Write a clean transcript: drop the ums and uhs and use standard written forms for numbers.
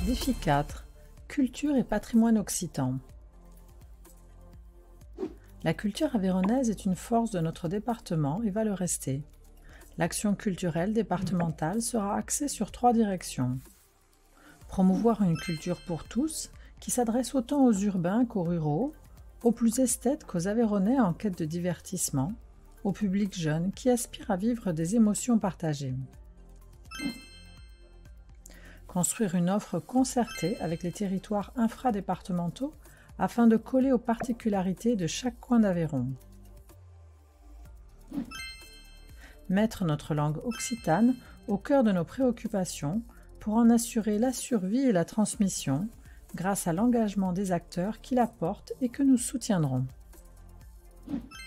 Défi 4. Culture et patrimoine occitan. La culture aveyronnaise est une force de notre département et va le rester. L'action culturelle départementale sera axée sur 3 directions. Promouvoir une culture pour tous, qui s'adresse autant aux urbains qu'aux ruraux, aux plus esthètes qu'aux Aveyronnais en quête de divertissement, au public jeune qui aspire à vivre des émotions partagées. Construire une offre concertée avec les territoires infradépartementaux afin de coller aux particularités de chaque coin d'Aveyron. Mettre notre langue occitane au cœur de nos préoccupations pour en assurer la survie et la transmission grâce à l'engagement des acteurs qui la portent et que nous soutiendrons.